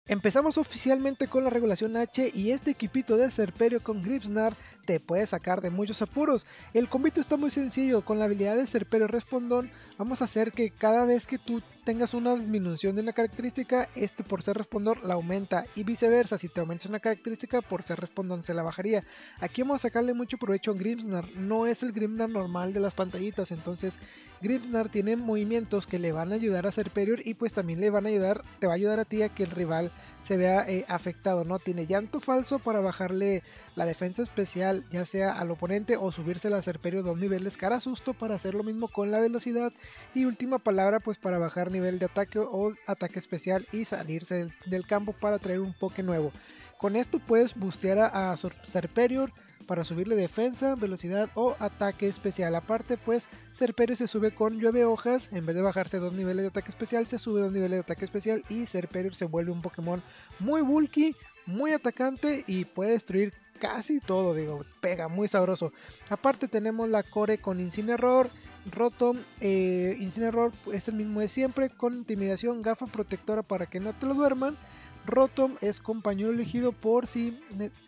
Empezamos oficialmente con la regulación H y este equipito de Serperio con Grimmsnarl te puede sacar de muchos apuros. El combito está muy sencillo, con la habilidad de Serperio Respondón vamos a hacer que cada vez que tú tengas una disminución de una característica, por ser respondor la aumenta y viceversa, si te aumentas una característica por ser respondón se la bajaría. Aquí vamos a sacarle mucho provecho a Grimmsnarl, no es el Grimmsnarl normal de las pantallitas, entonces Grimmsnarl tiene movimientos que le van a ayudar a Serperior y pues también te va a ayudar a ti a que el rival se vea afectado, ¿no? Tiene llanto falso para bajarle la defensa especial ya sea al oponente o subirse a Serperior 2 niveles, cara susto para hacer lo mismo con la velocidad y última palabra pues para bajar nivel de ataque o ataque especial y salirse del campo para traer un Poké nuevo. Con esto puedes boostear a Serperior para subirle defensa, velocidad o ataque especial. Aparte pues Serperior se sube con llueve hojas, en vez de bajarse 2 niveles de ataque especial se sube 2 niveles de ataque especial y Serperior se vuelve un Pokémon muy bulky, muy atacante y puede destruir casi todo, pega muy sabroso. Aparte tenemos la Core con Incineroar, Rotom, Incineroar es el mismo de siempre, con intimidación, gafa protectora para que no te lo duerman. Rotom es con pañuelo elegido por si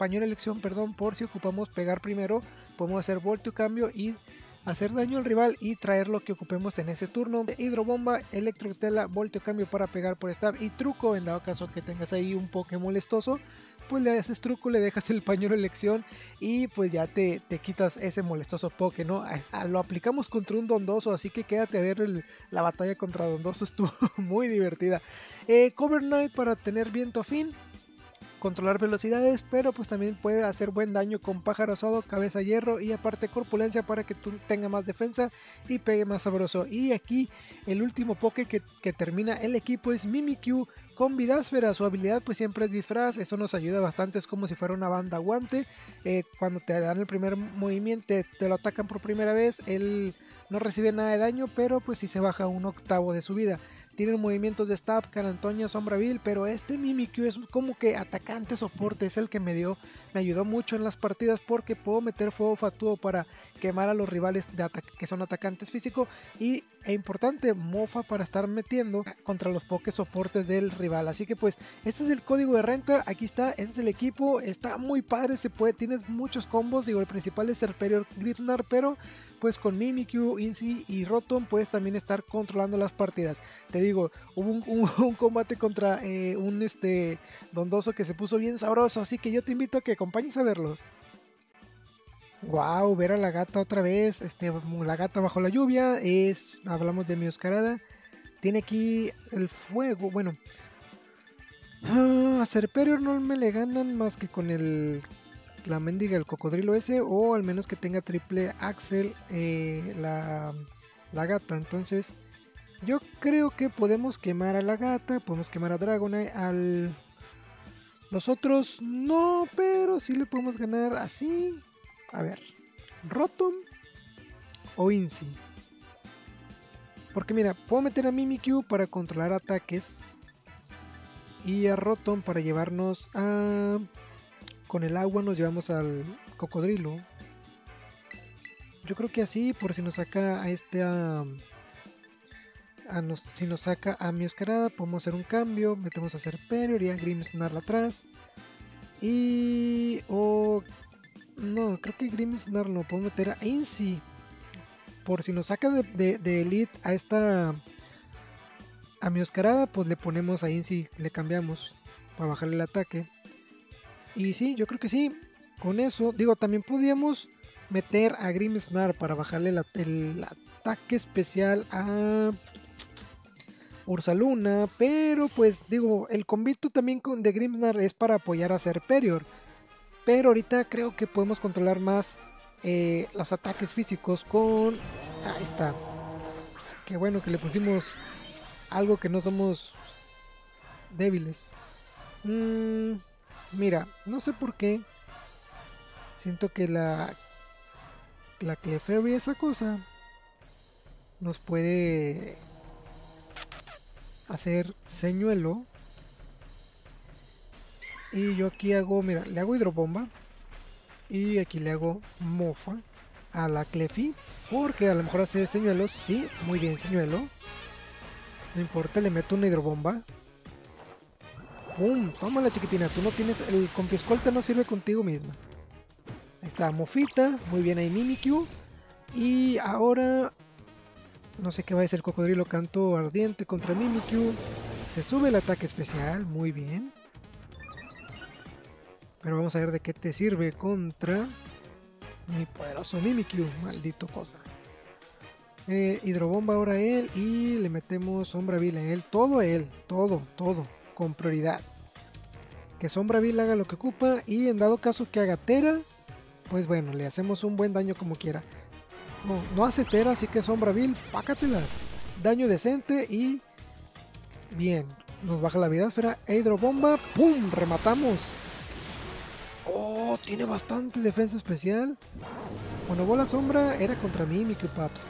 ocupamos pegar primero, podemos hacer volteo cambio y hacer daño al rival y traer lo que ocupemos en ese turno. Hidrobomba, electrotela, volteo cambio para pegar por stab y truco en dado caso que tengas ahí un Pokémon molestoso, pues le haces truco, le dejas el pañuelo elección y pues ya te quitas ese molestoso Poké, ¿no? Lo aplicamos contra un Dondoso, así que quédate a ver la batalla contra Dondoso, estuvo muy divertida. Cover Knight para tener viento afín, controlar velocidades, pero pues también puede hacer buen daño con pájaro asado, cabeza hierro y aparte corpulencia para que tú tenga más defensa y pegue más sabroso. Y aquí el último Poké que termina el equipo es Mimikyu con Vidásfera. Su habilidad pues siempre es disfraz, eso nos ayuda bastante, es como si fuera una banda guante. Cuando te dan el primer movimiento, te lo atacan por primera vez, él no recibe nada de daño, pero pues si se baja un octavo de su vida. Tienen movimientos de stab, carantoña, sombra vil, pero este Mimikyu es como que atacante soporte, es el que me ayudó mucho en las partidas porque puedo meter fuego fatuo para quemar a los rivales que son atacantes físico e importante, mofa para estar metiendo contra los Poké soportes del rival. Así que pues este es el código de renta, aquí está, este es el equipo, está muy padre, tienes muchos combos, el principal es Serperior Grimmsnarl, pero pues con Mimikyu, Inci y Rotom puedes también estar controlando las partidas. Te digo, hubo un combate contra un Dondoso que se puso bien sabroso, así que yo te invito a que acompañes a verlos. Wow, ver a la gata otra vez, la gata bajo la lluvia, hablamos de Mioscarada, tiene aquí el fuego, bueno, a Serperior no me le ganan más que con la mendiga, el cocodrilo ese, o al menos que tenga triple axel la gata, entonces yo creo que podemos quemar a la gata, podemos quemar a Dragonite, los otros no, pero sí le podemos ganar así. A ver, Rotom o Inci. Porque mira, puedo meter a Mimikyu para controlar ataques y a Rotom para llevarnos a... Con el agua nos llevamos al cocodrilo. Yo creo que así, por si nos saca si nos saca a Mioscarada, podemos hacer un cambio, metemos a Serperior y a Grimmsnarl atrás. No, creo que Grimmsnarl no, podemos meter a Inci. Por si nos saca de Elite a Mioscarada, pues le ponemos a Inci, le cambiamos para bajarle el ataque. Y sí, yo creo que sí. Con eso, también podríamos meter a Grimmsnarl para bajarle el ataque especial a Ursaluna, pero pues el combito también de Grimmsnarl es para apoyar a Serperior, pero ahorita creo que podemos controlar más los ataques físicos con... Ahí está, qué bueno que le pusimos algo que no somos débiles. Mira, no sé por qué siento que la Clefairy, esa cosa, nos puede hacer señuelo. Y yo aquí hago, mira, le hago hidrobomba. Y aquí le hago mofa a la Clefy, porque a lo mejor hace señuelos. Sí, muy bien señuelo. No importa, le meto una hidrobomba. ¡Pum! Tómala, chiquitina. Tú no tienes... El compiescolta no sirve contigo misma. Ahí está, Mofita. Muy bien ahí, Mimikyu. Y ahora... No sé qué va a ser Cocodrilo Canto Ardiente contra Mimikyu. Se sube el ataque especial. Muy bien. Pero vamos a ver de qué te sirve contra... mi poderoso Mimikyu. Maldito cosa. Hidrobomba ahora a él. Y le metemos Sombra Vil a él. Todo a él. Todo. Con prioridad. Que Sombra Vil haga lo que ocupa. Y en dado caso que haga Tera, pues bueno, le hacemos un buen daño como quiera. No hace Tera, así que Sombra Vil, pácatelas. Daño decente y... bien. Nos baja la vida esfera. Hidrobomba. ¡Pum! Rematamos. Oh, tiene bastante defensa especial. Bueno, bola sombra era contra Mimikyu, paps.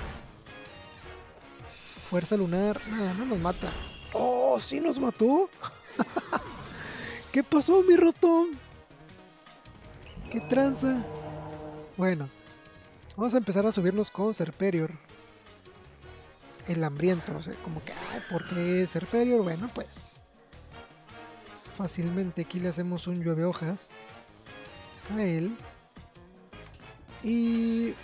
Fuerza lunar. Nada, no nos mata. Oh, sí nos mató. ¿Qué pasó, mi Rotón? ¿Qué tranza? Bueno, vamos a empezar a subirnos con Serperior. El hambriento, o sea, como que, ay, ¿por qué Serperior? Bueno, pues fácilmente aquí le hacemos un llueve hojas a él. Y...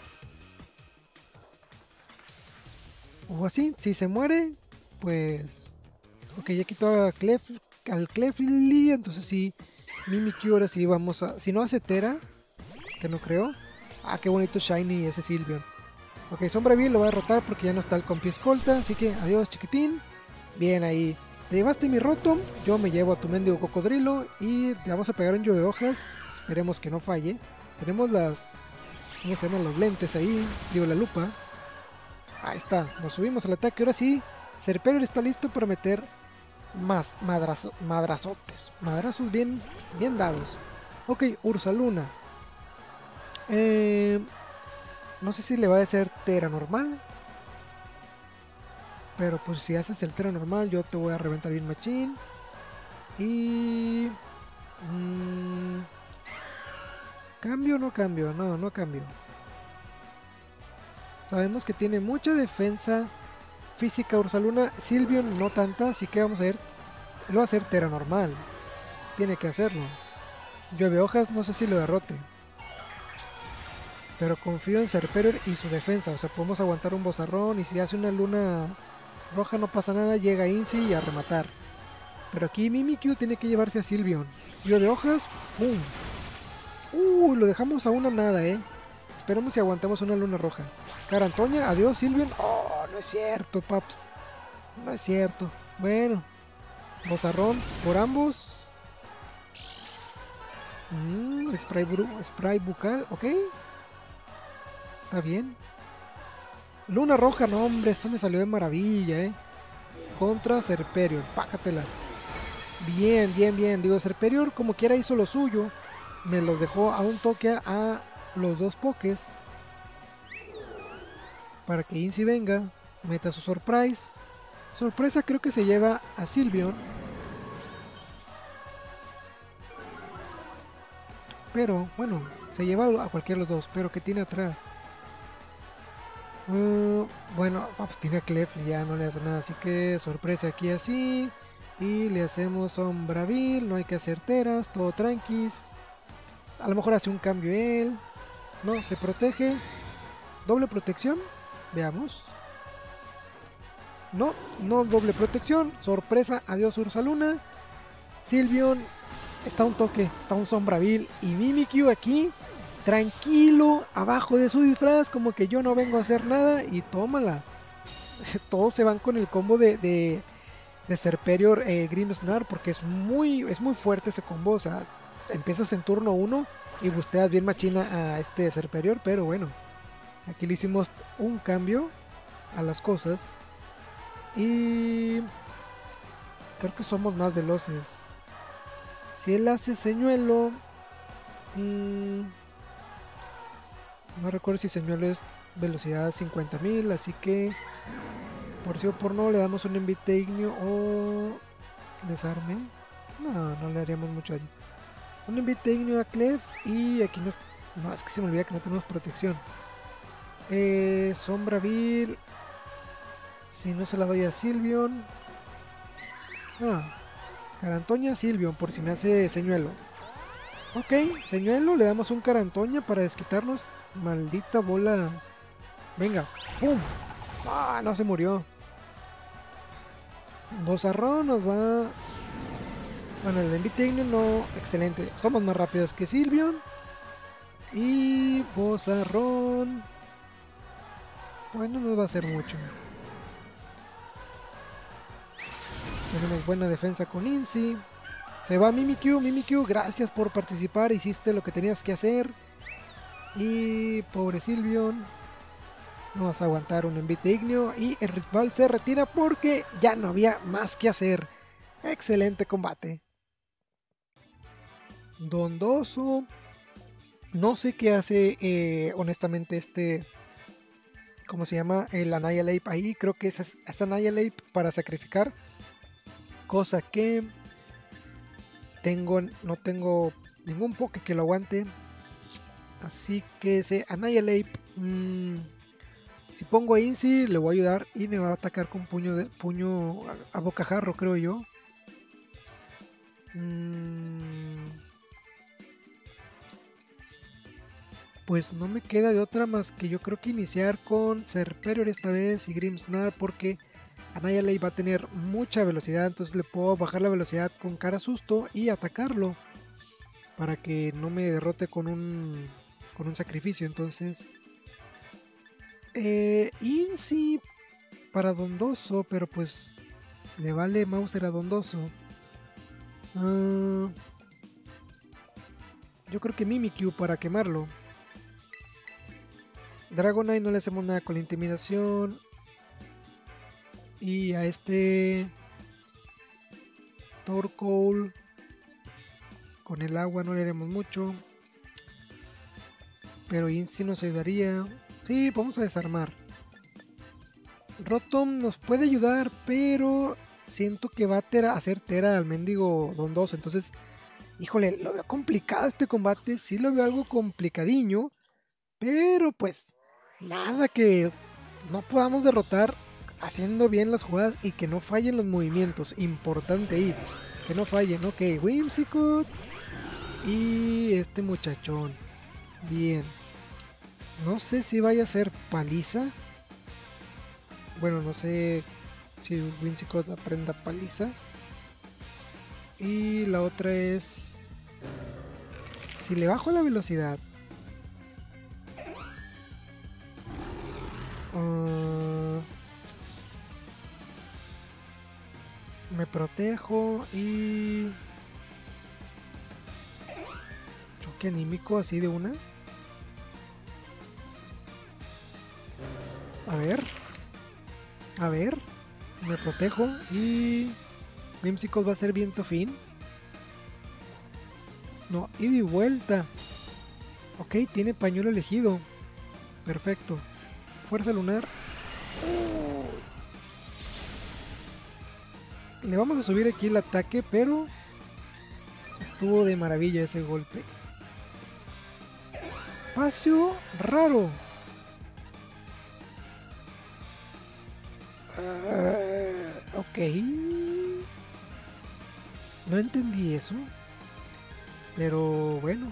o así, si se muere, pues... ok, ya quitó a al Clefly, entonces sí, Mimikyu ahora sí vamos a... si no hace Tera, que no creo. Ah, qué bonito Shiny ese Sylveon. Ok, Sombra Vil lo va a derrotar porque ya no está el compi escolta, así que adiós, chiquitín. Bien ahí. Te llevaste mi Rotom, yo me llevo a tu mendigo Cocodrilo y le vamos a pegar un llueve hojas. Esperemos que no falle. Tenemos las... ¿cómo se llaman? Los lentes ahí, digo la lupa. Ahí está, nos subimos al ataque. Ahora sí, Serperior está listo para meter más madrazotes. Madrazos bien dados. Ok, Ursaluna. No sé si le va a hacer Tera normal. Pero pues si haces el Tera normal, yo te voy a reventar bien machín. Y... ¿cambio o no cambio? No, no cambio. Sabemos que tiene mucha defensa física Ursaluna. Sylveon no tanta, así que vamos a ver. Él va a hacer Tera normal. Tiene que hacerlo. Llueve hojas, no sé si lo derrote. Pero confío en Serperior y su defensa. O sea, podemos aguantar un bozarrón. Y si hace una luna roja no pasa nada. Llega Inci y a rematar. Pero aquí Mimikyu tiene que llevarse a Sylveon. Llueve hojas. ¡Pum! Lo dejamos a una nada, Esperemos si aguantamos una luna roja. Carantoña, adiós Sylveon. Oh, no es cierto, paps. No es cierto. Bueno. Bozarrón por ambos. Spray bucal, ok. Está bien. Luna roja, no hombre, eso me salió de maravilla, Contra Serperior, pácatelas. Bien. Digo, Serperior como quiera hizo lo suyo. Me los dejó a un toque a los dos pokés. Para que Inci venga, meta su surprise. Sorpresa creo que se lleva a Sylveon. Pero, bueno, se lleva a cualquiera de los dos. Pero ¿qué tiene atrás? Bueno, pues tiene a Clefly, ya no le hace nada. Así que sorpresa aquí así. Y le hacemos Sombra Vil. No hay que hacer Teras, todo tranquis. A lo mejor hace un cambio él. No, se protege. Doble protección. Veamos. No doble protección. Sorpresa, adiós Ursaluna. Sylveon está un toque, está un Sombra Vil. Y Mimikyu aquí, tranquilo, abajo de su disfraz, como que yo no vengo a hacer nada. Y tómala. Todos se van con el combo de Serperior Grimmsnarl, porque es muy fuerte ese combo. O sea, empiezas en turno 1 y busteas bien machina a este Serperior. Pero bueno, aquí le hicimos un cambio a las cosas. Y creo que somos más veloces. Si él hace señuelo, no recuerdo si señuelo es velocidad 50.000, así que por sí o por no le damos un envite ignio o desarme. No le haríamos mucho daño. Un envite ignio a Clef y aquí no, es que se me olvida que no tenemos protección. Sombra Vil. Si no se la doy a Sylveon. Carantoña, Silvion, por si me hace señuelo. Ok, señuelo, le damos un Carantoña para desquitarnos. Maldita bola. Venga, ¡pum! ¡Ah, no se murió! Bozarrón nos va... Bueno, el Enviteignio no... Excelente. Somos más rápidos que Silvion. Y Bozarrón... Bueno, no va a hacer mucho. Tenemos buena defensa con Inci. Se va Mimikyu. Mimikyu, gracias por participar. Hiciste lo que tenías que hacer. Y pobre Silvion. No vas a aguantar un Enviteignio. Y el rival se retira porque ya no había más que hacer. Excelente combate. Dondoso. No sé qué hace honestamente este... ¿Cómo se llama? El Annihilate ahí. Creo que es Annihilate para sacrificar. Cosa que... no tengo ningún poke que lo aguante. Así que ese Annihilate... si pongo a Inci le voy a ayudar y me va a atacar con puño a bocajarro, creo yo. Pues no me queda de otra más que yo creo que iniciar con Serperior esta vez y Grimmsnarl, porque Annihilate va a tener mucha velocidad, entonces le puedo bajar la velocidad con cara susto y atacarlo para que no me derrote con un sacrificio. Entonces Inci para Dondoso, pero pues le vale Mauser a Dondoso. Yo creo que Mimikyu para quemarlo. Dragonite no le hacemos nada con la intimidación. Y a este Torkoal con el agua no le haremos mucho. Pero Inci nos ayudaría. Sí, vamos a desarmar. Rotom nos puede ayudar, pero siento que va a hacer tera al mendigo Dondoso. Entonces, híjole, lo veo complicado este combate. Sí lo veo algo complicadiño. Pero pues nada que no podamos derrotar haciendo bien las jugadas y que no fallen los movimientos. Importante ahí, que no fallen. Ok, Whimsicott y este muchachón. Bien. No sé si vaya a ser paliza. Bueno, no sé si Whimsicott aprenda paliza. Y la otra es... si le bajo la velocidad... me protejo y... choque anímico así de una. A ver, me protejo y... Whimsicott va a ser viento fin. No, ida y vuelta. Ok, tiene pañuelo elegido. Perfecto. Fuerza lunar. Le vamos a subir aquí el ataque, pero estuvo de maravilla ese golpe. Espacio raro. Ok. No entendí eso. Pero bueno.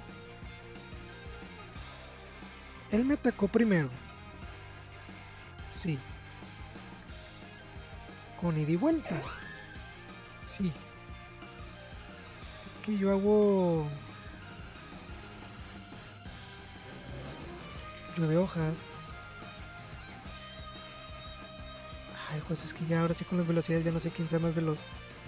Él me atacó primero. Sí. Con ida y vuelta. Sí. Así que yo hago... llueve hojas. Ay, pues es que ya ahora sí con las velocidades ya no sé quién sea más veloz.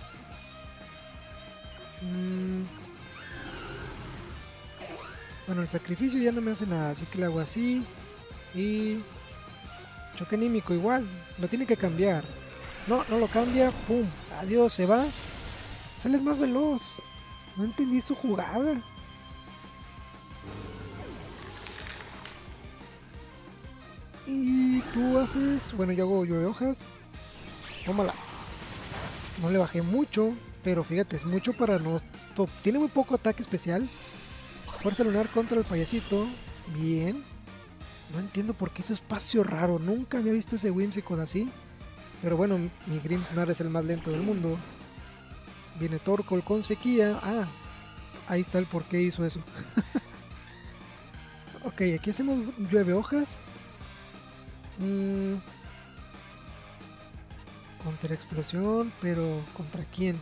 Bueno, el sacrificio ya no me hace nada, así que le hago así. Y... choque anímico igual, lo tiene que cambiar. No, no lo cambia, pum, adiós, se va. Él es más veloz. No entendí su jugada. Y tú haces... bueno, yo hago llueve hojas. Tómala. No le bajé mucho, pero fíjate, es mucho para no... tiene muy poco ataque especial. Fuerza lunar contra el payasito. Bien. No entiendo por qué hizo espacio raro. Nunca había visto ese Whimsicott así. Pero bueno, mi Grimmsnarl es el más lento del mundo. Viene Torkoal con sequía. Ah, ahí está el por qué hizo eso. Ok, aquí hacemos llueve hojas. Contra explosión, pero ¿contra quién?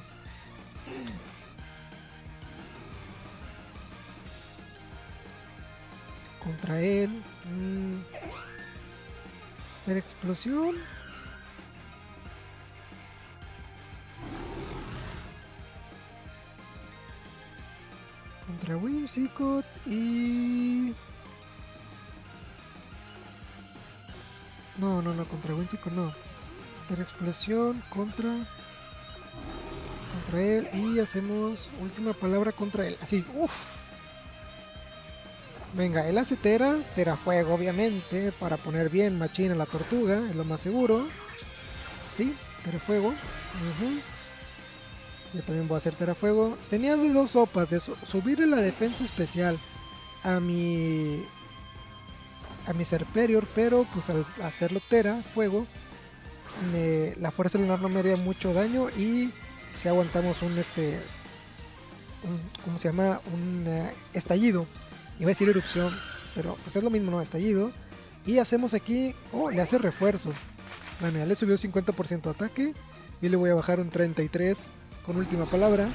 Contra él. Contra explosión. Contra Whimsicott y... No, contra Whimsicott no. Contra explosión, contra él y hacemos última palabra contra él. Así, uff. Venga, él hace Terafuego obviamente, para poner bien machina la tortuga, es lo más seguro. Sí, Terafuego. Yo también voy a hacer Terafuego. Tenía de dos sopas, de subirle la defensa especial a mi Serperior, pero pues al hacerlo Terafuego, la fuerza lunar no me haría mucho daño y si aguantamos un ¿cómo se llama? Un estallido. Iba a decir erupción, pero pues es lo mismo, ¿no? Estallido. Y hacemos aquí... Oh, le hace refuerzo. Bueno, ya le subió 50% de ataque. Y le voy a bajar un 33 con última palabra.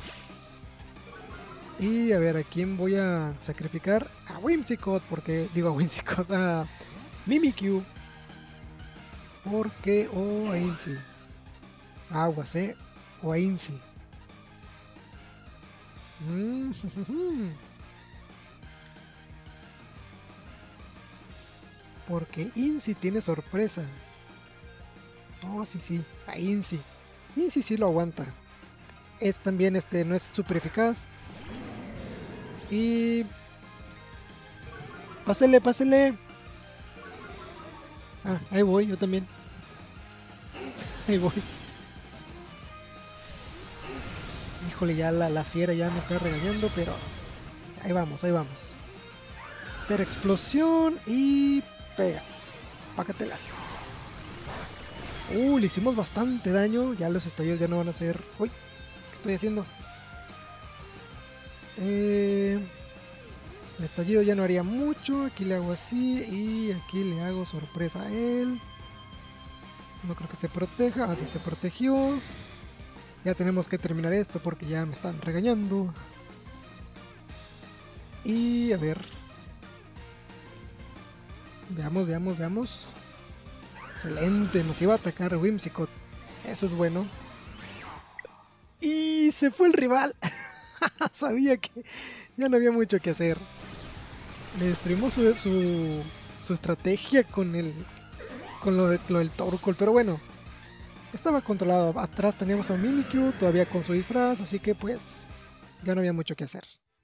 Y a ver, ¿a quién voy a sacrificar? A Whimsicott, porque... Digo a Whimsicott, a Mimikyu. Porque... O a Incy. Aguas, o a Incy. Porque Incy tiene sorpresa. Oh, sí, a Incy. Incy sí lo aguanta. Es también no es super eficaz. Y... Pásele. Ah, ahí voy, yo también. Ahí voy. Híjole, ya la fiera ya me está regañando, pero... Ahí vamos. Tera explosión y... Pega. Pácatelas. Le hicimos bastante daño. Ya los estallidos ya no van a ser... Uy, ¿qué estoy haciendo? El estallido ya no haría mucho. Aquí le hago así y aquí le hago sorpresa a él. No creo que se proteja. Así se protegió. Ya tenemos que terminar esto porque ya me están regañando. Y a ver. Veamos. Excelente, nos iba a atacar Whimsicott. Eso es bueno. Y se fue el rival. Sabía que ya no había mucho que hacer. Le destruimos su estrategia con lo del Torkoal, pero bueno. Estaba controlado. Atrás teníamos a Mimikyu todavía con su disfraz, así que pues ya no había mucho que hacer.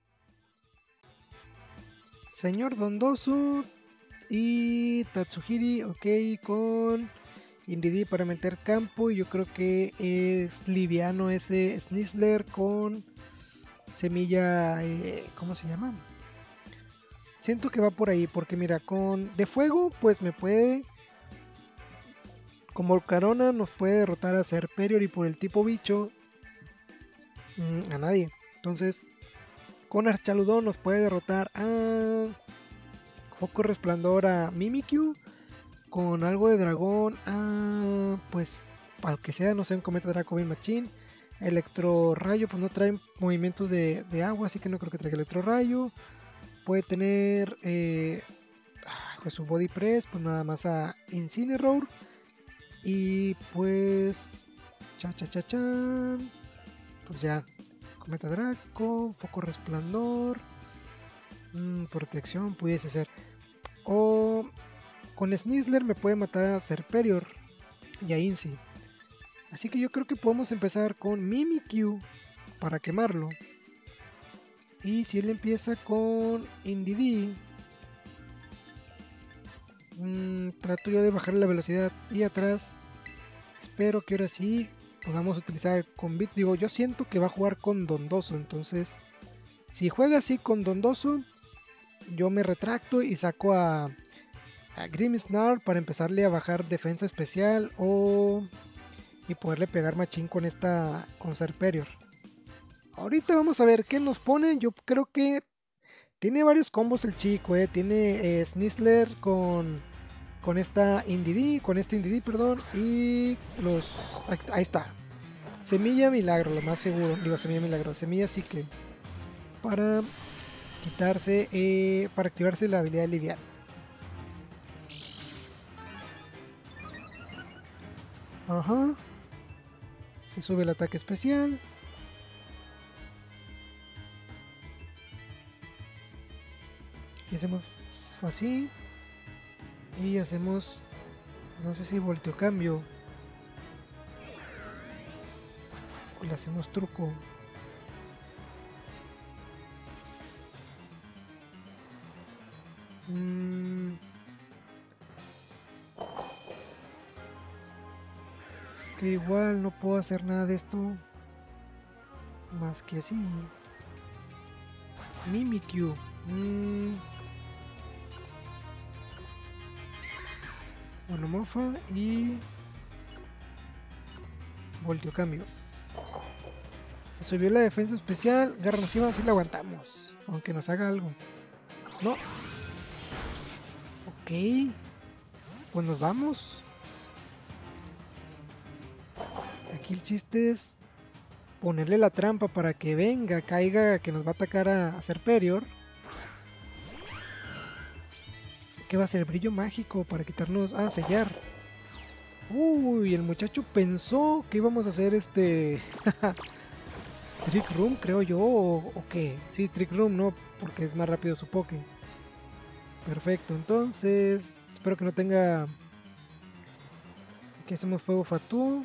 Señor Dondoso y Tatsuhiri, ok, con Indeedee para meter campo. Yo creo que es liviano ese Snizzler con semilla, ¿cómo se llama? Siento que va por ahí, porque mira, con de fuego pues me puede... Como Carona nos puede derrotar a Serperior y por el tipo bicho a nadie. Entonces, con Archaludón nos puede derrotar a Foco Resplandor, a Mimikyu. Con algo de dragón a... Pues, para que sea, no sé, un Cometa Draco Machine. Electro Rayo, pues no trae movimientos de agua, así que no creo que traiga Electro Rayo. Puede tener pues su Body Press, pues nada más a Incineroar. Y pues... Chan. Pues ya. Cometa Draco, Foco Resplandor. Protección pudiese ser. O con Snizzler me puede matar a Serperior y a Incy. Así que yo creo que podemos empezar con Mimikyu para quemarlo. Y si él empieza con Indeedee, trato yo de bajar la velocidad y atrás. Espero que ahora sí podamos utilizar con Beat. Digo, yo siento que va a jugar con Dondoso. Entonces, si juega así con Dondoso, yo me retracto y saco a Grimmsnarl para empezarle a bajar defensa especial y poderle pegar machín con Serperior. Ahorita vamos a ver qué nos ponen. Yo creo que tiene varios combos el chico, tiene Snizzler con esta Indeedee, perdón, y los... Ahí está. Semilla milagro, lo más seguro. Digo, semilla milagro, semilla cicle. Para quitarse, para activarse la habilidad liviana. Ajá. Se sube el ataque especial. Y hacemos así. Y hacemos, no sé si volteo cambio. O le hacemos truco. Es que igual no puedo hacer nada de esto. Más que así. Mimikyu. Bueno, mofa y volteo cambio. Se subió la defensa especial. Garra nociva, así la aguantamos. Aunque nos haga algo. No. Ok. Pues nos vamos. Aquí el chiste es ponerle la trampa para que venga, caiga, que nos va a atacar a Serperior. ¿Qué va a ser? Brillo mágico para quitarnos... Ah, sellar. Uy, el muchacho pensó que íbamos a hacer Trick Room, creo yo, o qué. Sí, Trick Room, no, porque es más rápido su Poké. Perfecto, entonces... Espero que no tenga... Aquí hacemos Fuego Fatú.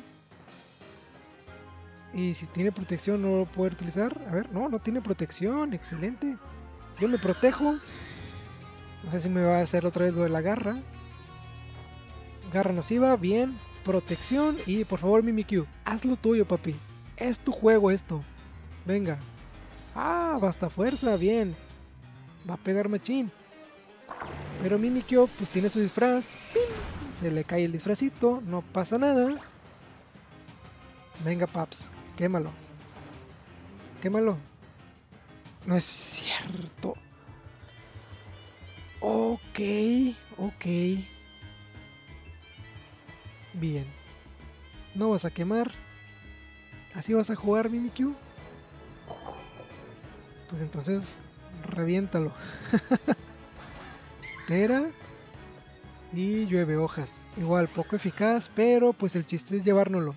Y si tiene protección no lo puedo utilizar. A ver, no tiene protección, excelente. Yo me protejo. No sé si me va a hacer otra vez lo de la garra. Garra nociva, bien. Protección y por favor Mimikyu, haz lo tuyo, papi. Es tu juego esto. Venga. Ah, basta fuerza, bien. Va a pegar machín. Pero Mimikyu pues tiene su disfraz. ¡Pin! Se le cae el disfrazito, no pasa nada. Venga, paps, quémalo. Quémalo. No es cierto. Ok. Bien. No vas a quemar. ¿Así vas a jugar, Mimikyu? Pues entonces, reviéntalo. Tera. Y llueve hojas. Igual, poco eficaz, pero pues el chiste es llevárnoslo.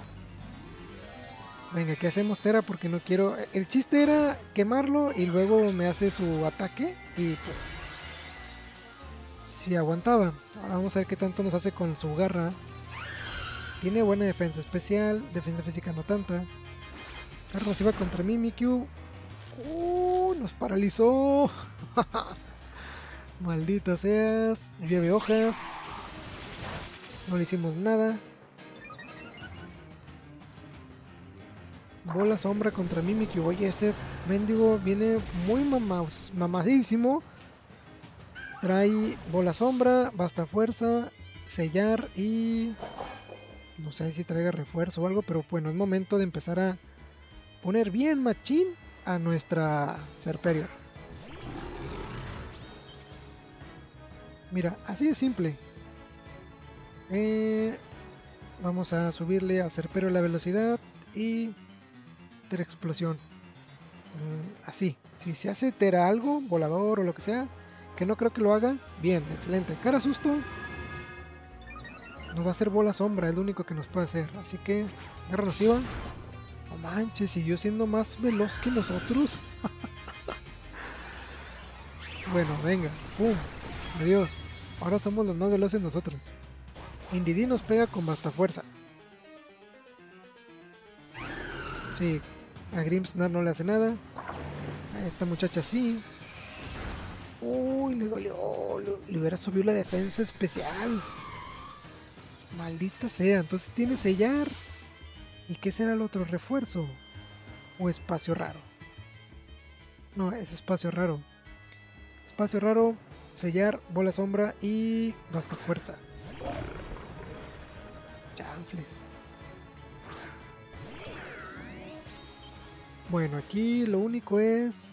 Venga, ¿qué hacemos, Tera? Porque no quiero... El chiste era quemarlo y luego me hace su ataque. Y pues... Si aguantaba. Ahora vamos a ver qué tanto nos hace con su garra. Tiene buena defensa especial. Defensa física no tanta. Garra nociva contra Mimikyu. Nos paralizó. Maldita seas. Llueve hojas. No le hicimos nada. Bola sombra contra Mimikyu. Oye, ese mendigo viene muy mamadísimo. Trae bola sombra, basta fuerza, sellar y... No sé si traiga refuerzo o algo, pero bueno, es momento de empezar a poner bien machín a nuestra Serperior. Mira, así de simple. Vamos a subirle a Serperior la velocidad y... Tera explosión. Así, si se hace Tera algo, volador o lo que sea, que no creo que lo haga, bien, excelente. Cara susto, nos va a hacer bola sombra, es lo único que nos puede hacer. Así que, garra nociva. No manches, siguió siendo más veloz que nosotros. Bueno, venga, pum, adiós. Ahora somos los más veloces nosotros. Indeedee nos pega con basta fuerza. Sí, a Grimmsnarl no le hace nada. A esta muchacha sí. Uy, le dolió. Le hubiera subido la defensa especial. Maldita sea. Entonces tiene sellar. ¿Y qué será el otro refuerzo? ¿O espacio raro? No, es espacio raro. Espacio raro, sellar, bola sombra y basta fuerza. Chanfles. Bueno, aquí lo único es...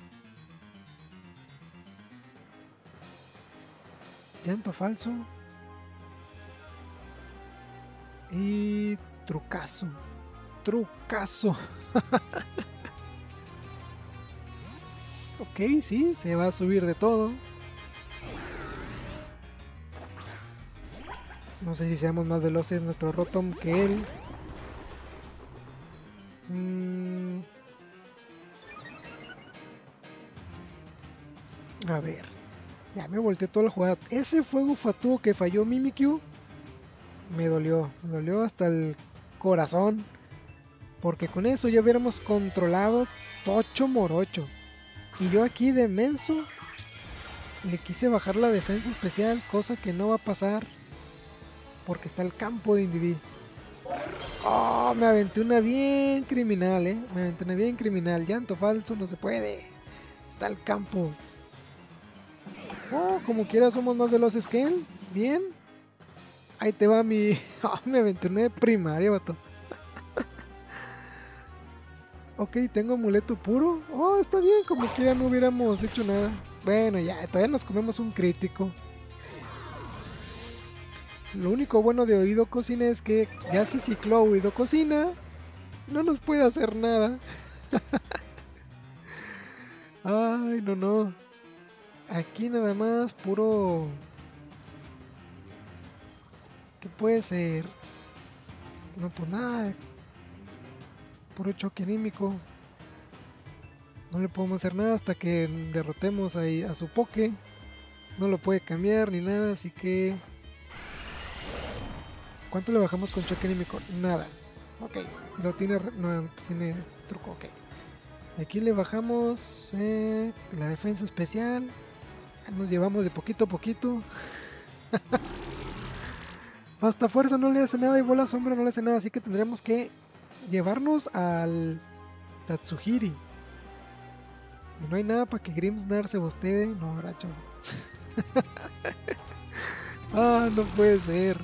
llanto falso. Y trucazo. Trucazo. Ok, sí, se va a subir de todo. No sé si seamos más veloces nuestro Rotom que él. A ver. Ya me volteé toda la jugada. Ese fuego fatuo que falló Mimikyu me dolió. Me dolió hasta el corazón. Porque con eso ya hubiéramos controlado Tocho Morocho. Y yo aquí de menso le quise bajar la defensa especial, cosa que no va a pasar. Porque está el campo de Indeedee. Oh, me aventé una bien criminal, Me aventé una bien criminal. Llanto falso, no se puede. Está el campo. Oh, como quiera somos más veloces que él. Bien. Ahí te va mi... Oh, me aventé una de primaria, vato. Ok, tengo amuleto puro. Oh, está bien, como quiera no hubiéramos hecho nada. Bueno, ya, todavía nos comemos un crítico. Lo único bueno de Oído Cocina es que ya se cicló Oído Cocina. No nos puede hacer nada. Ay, no, no. Aquí nada más puro... ¿Qué puede ser? No, pues nada. Puro choque anímico. No le podemos hacer nada hasta que derrotemos ahí a su Poké. No lo puede cambiar ni nada, así que... ¿Cuánto le bajamos con choque anímico? Nada. Ok. No tiene, no, pues tiene truco, ok. Aquí le bajamos la defensa especial. Nos llevamos de poquito a poquito. Hasta fuerza no le hace nada y bola sombra no le hace nada. Así que tendremos que llevarnos al Tatsuhiri. Y no hay nada para que Grimmsnar se bostee. No, ahora chavos. Ah, no puede ser.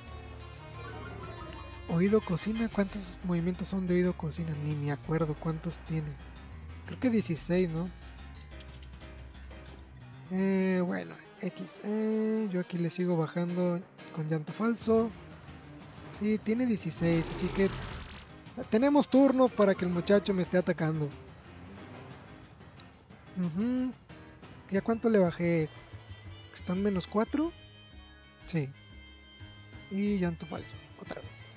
Oído cocina, ¿cuántos movimientos son de oído cocina? Ni me acuerdo cuántos tiene. Creo que 16, ¿no? Bueno, X. Yo aquí le sigo bajando con llanto falso. Sí, tiene 16, así que tenemos turno para que el muchacho me esté atacando. ¿Ya cuánto le bajé? ¿Están menos 4? Sí. Y llanto falso, otra vez.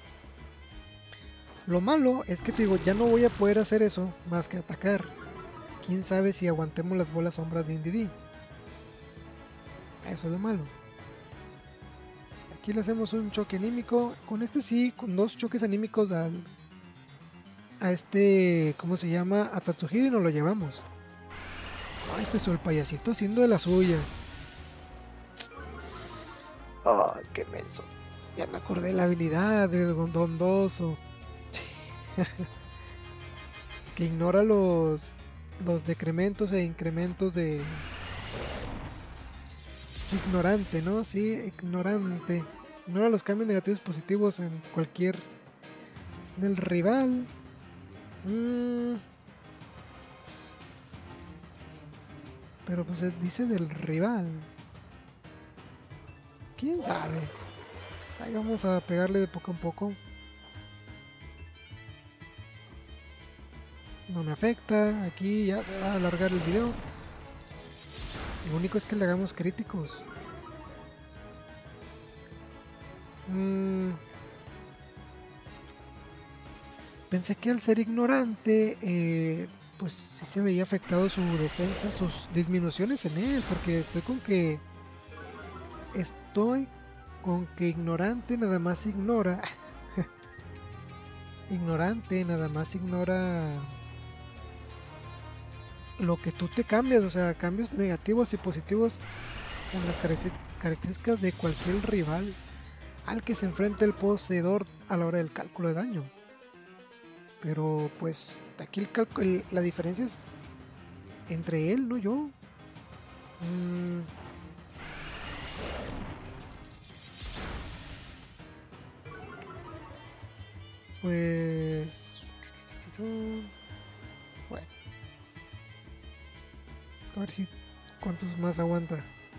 Lo malo es que te digo, ya no voy a poder hacer eso más que atacar. Quién sabe si aguantemos las bolas sombras de Indeedee. Eso es lo malo. Aquí le hacemos un choque anímico. Con este sí, con 2 choques anímicos a este, ¿cómo se llama? A Tatsuhiri nos lo llevamos. Ay, pues el payasito haciendo de las suyas. Oh, qué menso. Ya me acordé de la habilidad de Dondoso. Que ignora los decrementos e incrementos de... Es ignorante, ¿no? Sí, ignorante. Ignora los cambios negativos y positivos en cualquier... del rival. Pero pues dice del rival. ¿Quién sabe? Ahí vamos a pegarle de poco a poco. No me afecta. Aquí ya se va a alargar el video. Lo único es que le hagamos críticos. Pensé que al ser ignorante, pues sí se veía afectado su defensa, sus disminuciones en él, porque estoy con que ignorante nada más ignora. Ignorante nada más ignora lo que tú te cambias, o sea, cambios negativos y positivos en las características de cualquier rival al que se enfrente el poseedor a la hora del cálculo de daño. Pero pues aquí la diferencia es entre él, no yo. Pues A ver si cuántos más aguanta.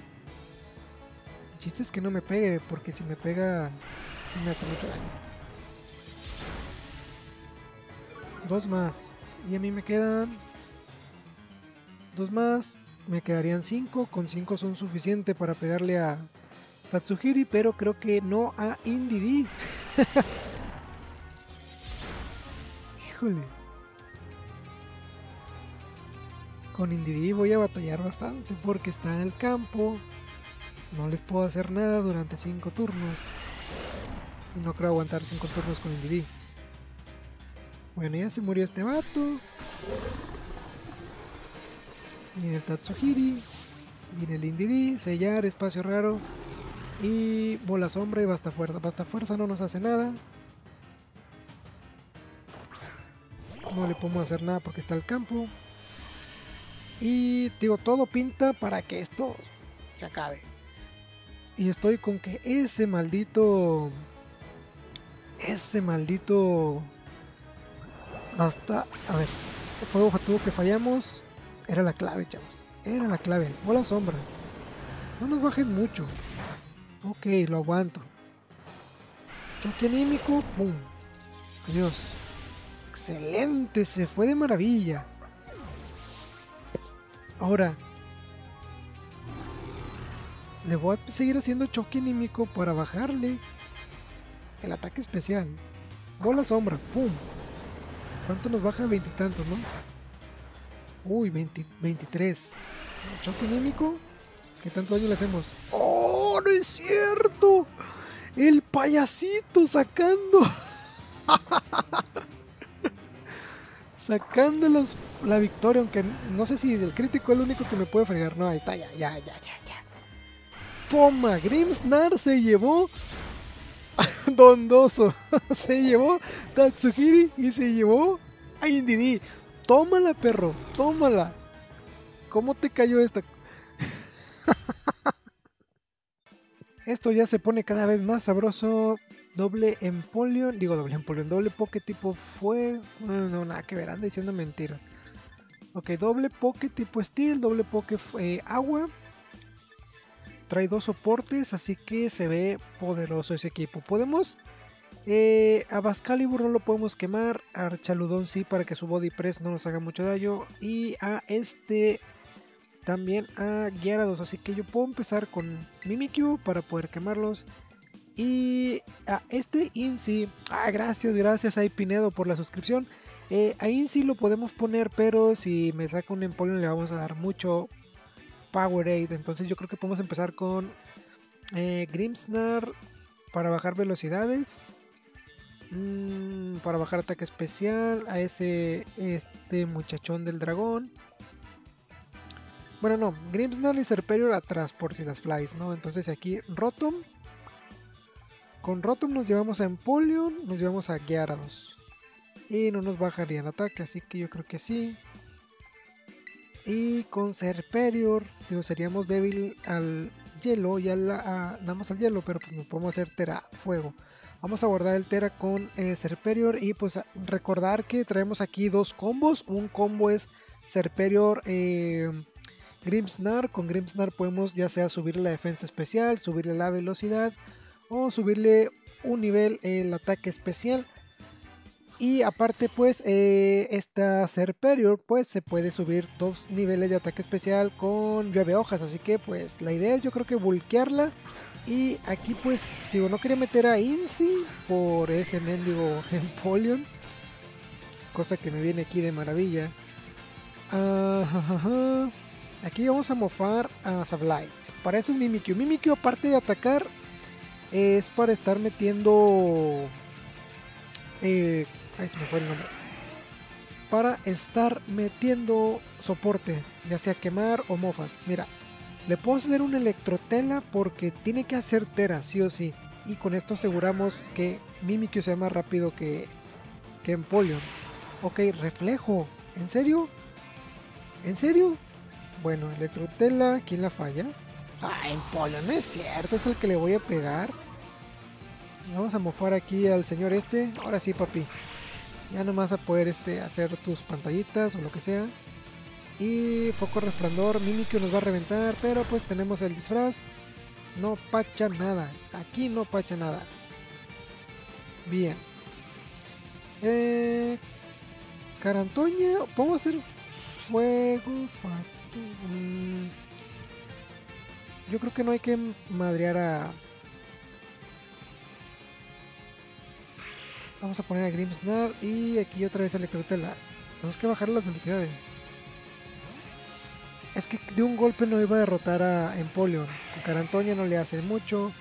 El chiste es que no me pegue, porque si me pega, sí me hace mucho daño. 2 más. Y a mí me quedan 2 más. Me quedarían 5. Con 5 son suficientes para pegarle a Tatsuhiri, pero creo que no a Indeedee. Híjole. Con Indeedee voy a batallar bastante porque está en el campo. No les puedo hacer nada durante 5 turnos. Y no creo aguantar 5 turnos con Indeedee. Bueno, ya se murió este vato. Viene el Tatsuhiri. Viene el Indeedee. Sellar, espacio raro. Y bola sombra y basta fuerza. Basta fuerza no nos hace nada. No le podemos hacer nada porque está el campo. Y digo, todo pinta para que esto se acabe. Y estoy con que ese maldito basta. A ver, el fuego fatuo que fallamos era la clave, chavos. Era la clave. Bola sombra. No nos bajen mucho. Ok, lo aguanto. Choque anímico. Pum. Dios. Excelente. Se fue de maravilla. Ahora. Le voy a seguir haciendo choque anímico para bajarle el ataque especial. Bola sombra. Pum. ¿Cuánto nos baja? 20 y tantos, ¿no? Uy, 23. Choque anímico. ¿Qué tanto daño le hacemos? ¡Oh, no es cierto! ¡El payasito sacando! Sacando la victoria, aunque no sé si el crítico es el único que me puede fregar. No, ahí está, ya. Toma, Grimmsnarr se llevó Dondoso. Se llevó Tatsuhiri y se llevó a Indeedee. Tómala, perro, tómala. ¿Cómo te cayó esta? Esto ya se pone cada vez más sabroso. Doble Empoleon, doble Poké tipo fuego. No, nada que ver, anda diciendo mentiras. Ok, doble Poké tipo Steel, doble Poké agua. Trae 2 soportes, así que se ve poderoso ese equipo. Podemos... a Bascalibur no lo podemos quemar. A Archaludón sí, para que su Body Press no nos haga mucho daño. Y a este... también a Gyarados, así que yo puedo empezar con Mimikyu para poder quemarlos. Y a este Inci, gracias a Pinedo por la suscripción. A Inci lo podemos poner, pero si me saca un Empoleon le vamos a dar mucho Powerade. Entonces yo creo que podemos empezar con Grimmsnarr para bajar velocidades. Para bajar ataque especial a este muchachón del dragón. Bueno, no, Grimmsnarr y Serperior atrás por si las flies, ¿no? Entonces aquí Rotom. Con Rotom nos llevamos a Empoleon, nos llevamos a Gyarados. Y no nos bajaría el ataque, así que yo creo que sí. Y con Serperior, seríamos débil al hielo y nada más al hielo, pero pues no podemos hacer Tera Fuego. Vamos a guardar el Tera con Serperior y pues recordar que traemos aquí 2 combos. Un combo es Serperior Grimmsnarr. Con Grimmsnarr podemos ya sea subirle la defensa especial, subirle la velocidad o subirle un nivel el ataque especial. Y aparte pues esta Serperior pues se puede subir 2 niveles de ataque especial con llave hojas. Así que pues la idea es yo creo que bulkearla. Y aquí pues digo, no quería meter a Inci por ese mendigo Empoleon, cosa que me viene aquí de maravilla. Aquí vamos a mofar a Sableye. Para eso es Mimikyu. Mimikyu, aparte de atacar, es para estar metiendo... ahí se me fue el nombre. Para estar metiendo soporte, ya sea quemar o mofas. Mira, le puedo hacer un Electrotela porque tiene que hacer Tera, sí o sí. Y con esto aseguramos que Mimikyu sea más rápido que Empoleon. Ok, reflejo. ¿En serio? ¿En serio? Bueno, Electrotela, ¿quién la falla? Empoleon, no es cierto, es el que le voy a pegar. Vamos a mofar aquí al señor este. Ahora sí, papi. Ya nomás a poder hacer tus pantallitas o lo que sea. Y foco resplandor, Mimikyu nos va a reventar, pero pues tenemos el disfraz. No pacha nada, aquí no pacha nada. Bien. Carantoña, podemos hacer fuego, yo creo que no hay que madrear a... Vamos a poner a Grimmsnarl y aquí otra vez Electrotela. Tenemos que bajar las velocidades. Es que de un golpe no iba a derrotar a Empoleon. Con Carantoña no le hace mucho.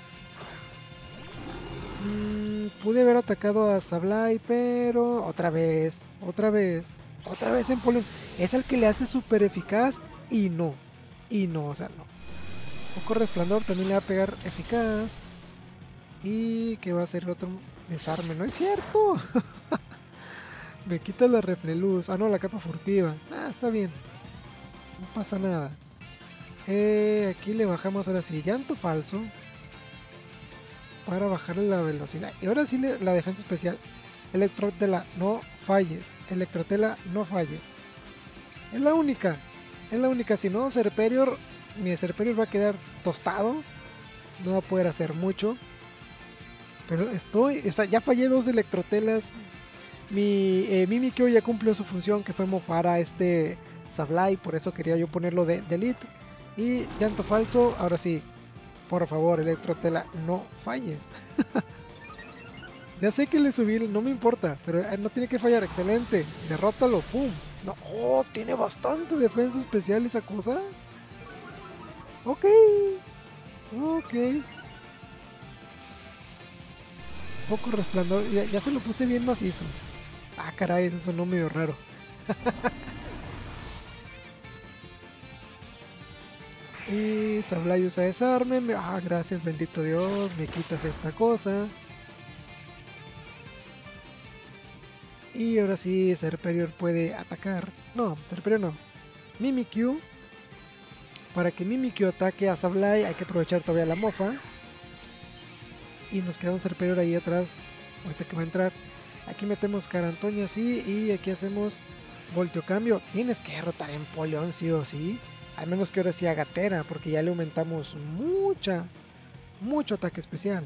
Pude haber atacado a Sableye, pero otra vez Empoleon. Es el que le hace súper eficaz y no, o sea, no. Foco resplandor también le va a pegar eficaz. Y que va a ser otro desarme, no es cierto. Me quita la refleluz. Ah, no, la capa furtiva. Ah, está bien. No pasa nada. Aquí le bajamos ahora sí llanto falso. Para bajarle la velocidad. Y ahora sí la defensa especial. Electrotela, no falles. Electrotela, no falles. Es la única. Si no, Serperior. Mi Serperior va a quedar tostado. No va a poder hacer mucho. Pero o sea, ya fallé 2 Electrotelas. Mi Mimikyu ya cumplió su función, que fue mofar a este Sableye. Por eso quería yo ponerlo de elite. Y llanto falso, ahora sí. Por favor, Electrotela, no falles. Ya sé que le subí, no me importa, pero no tiene que fallar. Excelente, derrótalo, pum. No, oh, tiene bastante defensa especial esa cosa. Ok. Foco resplandor, ya se lo puse bien macizo. Ah, caray, eso sonó medio raro. Y Sableye usa desarme. Gracias, bendito Dios. Me quitas esta cosa. Y ahora sí, Serperior puede atacar. No, Serperior no. Mimikyu. Para que Mimikyu ataque a Sableye hay que aprovechar todavía la mofa. Y nos queda un Serperior ahí atrás. Ahorita que va a entrar. Aquí metemos Carantoña así. Y aquí hacemos Volteo Cambio. Tienes que derrotar a Empoleon sí o sí. Al menos que ahora sí haga Tera, porque ya le aumentamos mucho ataque especial.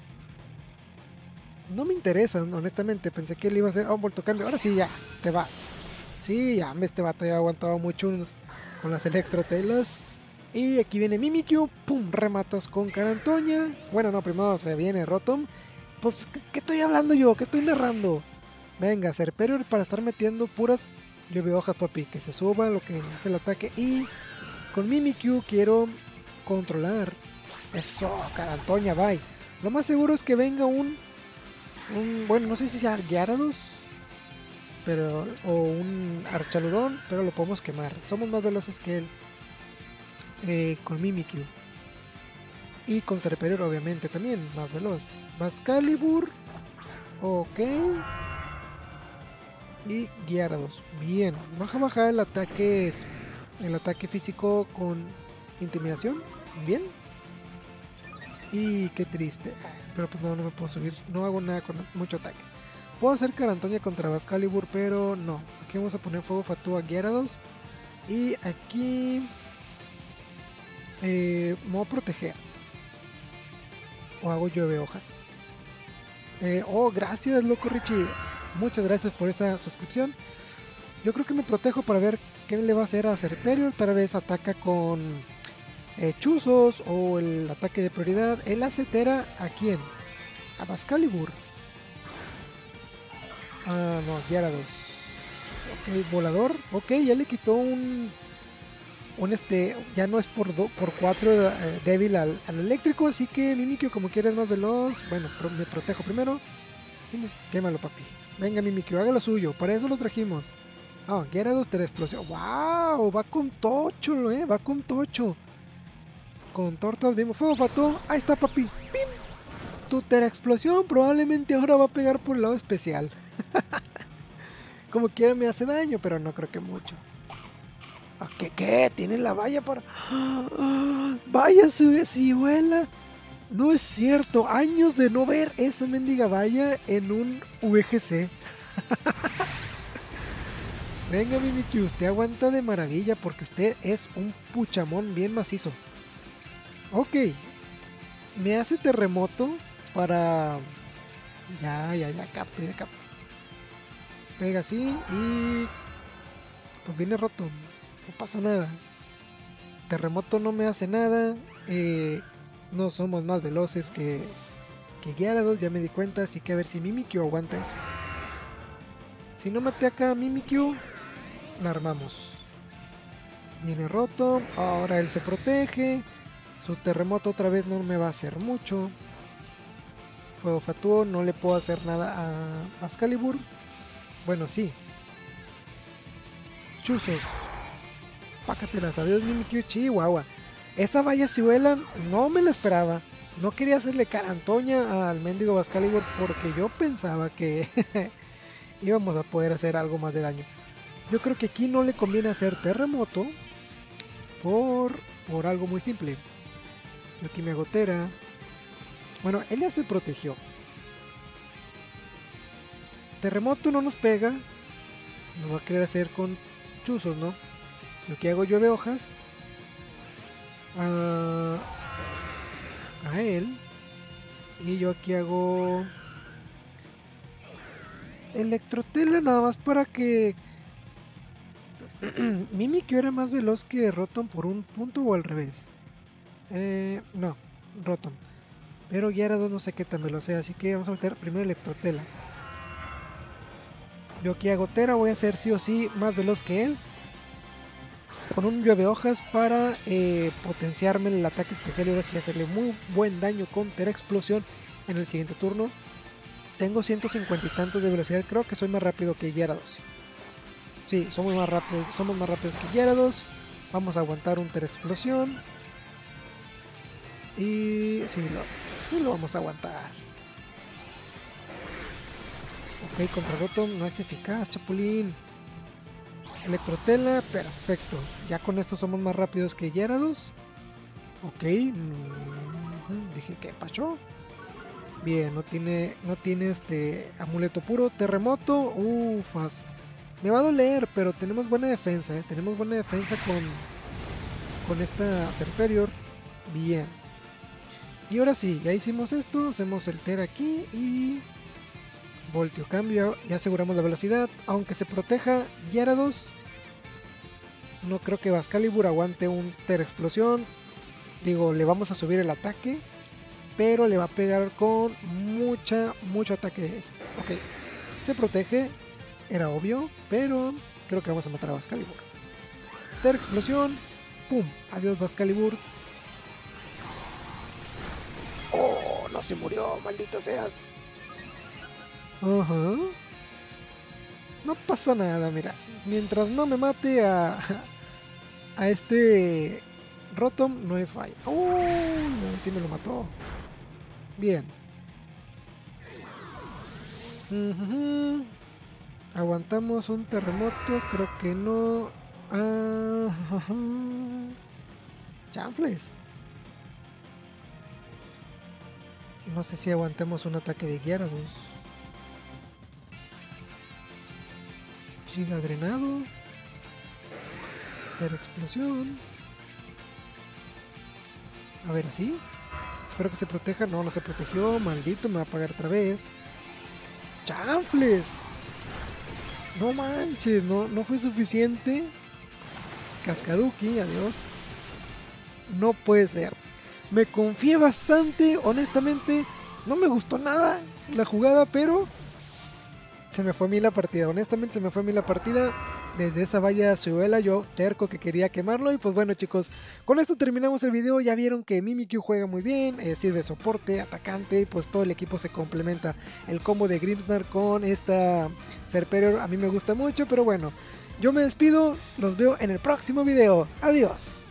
No me interesa, honestamente. Pensé que él iba a hacer un Volteo Cambio. Ahora sí, ya, te vas. Sí, ya, este vato ya ha aguantado mucho con las Electrotelas. Y aquí viene Mimikyu. Pum, rematas con Carantoña. Bueno, no, primero se viene Rotom. Pues, ¿qué estoy hablando yo? ¿Qué estoy narrando? Venga, Serperior para estar metiendo puras lluvia hojas, papi. Que se suba lo que hace el ataque. Y con Mimikyu quiero controlar. Eso, Carantoña, bye. Lo más seguro es que venga bueno, no sé si sea Gyarados, pero o un Archaludón, pero lo podemos quemar. Somos más veloces que él con Mimikyu. Y con Serperior obviamente también más veloz. Excalibur. Ok. Y Gyarados. Bien. Vamos a bajar el ataque físico con intimidación. Bien. Y qué triste. Pero pues no me puedo subir. No hago nada con mucho ataque. Puedo hacer Carantoña contra Excalibur, pero no. Aquí vamos a poner Fuego Fatú a Gyarados. Y aquí me voy a proteger. O hago llueve hojas. Gracias, loco Richie. Muchas gracias por esa suscripción. Yo creo que me protejo para ver qué le va a hacer a Serperior. Tal vez ataca con chuzos o el ataque de prioridad. Él hace Tera a quién? A Excalibur. Ah, no, Gyarados. Ok, volador. Ok, ya le quitó ya no es por 4 débil al eléctrico, así que Mimikyu como quiera es más veloz. Bueno, me protejo primero. Quémalo, papi. Venga, Mimikyu, haga lo suyo. Para eso lo trajimos. Gyarados Tera explosión. ¡Wow! Va con tocho, va con tocho. Con tortas vimos. Fuego Fatú. Ahí está, papi. ¡Pim! Tu Tera explosión probablemente ahora va a pegar por el lado especial. Como quiera me hace daño, pero no creo que mucho. ¿Qué? Tiene la valla para... ¡Vaya si vuela! No es cierto. Años de no ver esa mendiga valla en un VGC. Venga, Mimikyu, usted aguanta de maravilla porque usted es un puchamón bien macizo. Ok, me hace terremoto para... Ya, capto, ya capto. Pega así y... Pues viene roto, no pasa nada. Terremoto no me hace nada. No somos más veloces que Gyarados, ya me di cuenta, así que a ver si Mimikyu aguanta eso. Si no me ataca a Mimikyu, la armamos. Viene roto, ahora él se protege. Su terremoto otra vez no me va a hacer mucho. Fuego fatuo, no le puedo hacer nada a Excalibur. Bueno, sí. Chuzos. Pácatelas, adiós Mimikyu, chihuahua. Esta valla cihuela no me la esperaba. No quería hacerle carantoña al mendigo Excalibur porque yo pensaba que íbamos a poder hacer algo más de daño. Yo creo que aquí no le conviene hacer terremoto por algo muy simple. Yo aquí me gotera. Bueno, él ya se protegió. Terremoto no nos pega. Nos va a querer hacer con chuzos, ¿no? Yo aquí hago llueve hojas a él. Y yo aquí hago electrotela nada más para que Mimikyu era más veloz que Rotom por un punto o al revés. No, Rotom. Pero Gyarados no sé qué tan veloz sea, así que vamos a meter primero electrotela. Yo aquí hago Tera, voy a ser sí o sí más veloz que él. Con un llueve hojas para potenciarme el ataque especial y ahora sí hacerle muy buen daño con Tera explosión en el siguiente turno. Tengo 150 y tantos de velocidad, creo que soy más rápido que Gyarados. Sí, somos más rápidos que Gyarados. Vamos a aguantar un Tera explosión. Y sí lo vamos a aguantar. Ok, contra Rotom no es eficaz, Chapulín. Electrotela, perfecto. Ya con esto somos más rápidos que Gyarados. Ok. Dije, ¿qué pasó? Bien, no tiene este amuleto puro. Terremoto, ufas. Me va a doler, pero tenemos buena defensa, ¿eh? Tenemos buena defensa con esta Serperior. Bien. Y ahora sí, ya hicimos esto. Hacemos el Tera aquí y... Voltio cambio, ya aseguramos la velocidad. Aunque se proteja Gyarados, no creo que Excalibur aguante un Tera explosión. Digo, le vamos a subir el ataque, pero le va a pegar con mucho ataque. Ok, se protege, era obvio, pero creo que vamos a matar a Excalibur. Tera explosión, pum, adiós Excalibur. Oh, no se murió, maldito seas. Ajá. No pasa nada, mira. Mientras no me mate a este Rotom, no hay falla. No, sí me lo mató. Bien. Aguantamos un terremoto, creo que no. Chanfles. No sé si aguantemos un ataque de Gyarados. Giga drenado. Tera explosión. A ver, así. Espero que se proteja. No, no se protegió. Maldito, me va a apagar otra vez. ¡Chanfles! No manches, no fue suficiente. Cascaduki, adiós. No puede ser. Me confié bastante, honestamente. No me gustó nada la jugada, pero se me fue a mí la partida. Honestamente se me fue a mí la partida. Desde esa valla cihuela yo terco que quería quemarlo. Y pues bueno, chicos, con esto terminamos el video. Ya vieron que Mimikyu juega muy bien, sirve soporte, atacante, pues todo el equipo se complementa. El combo de Grimmsnark con esta Serperior a mí me gusta mucho. Pero bueno, yo me despido, los veo en el próximo video. Adiós.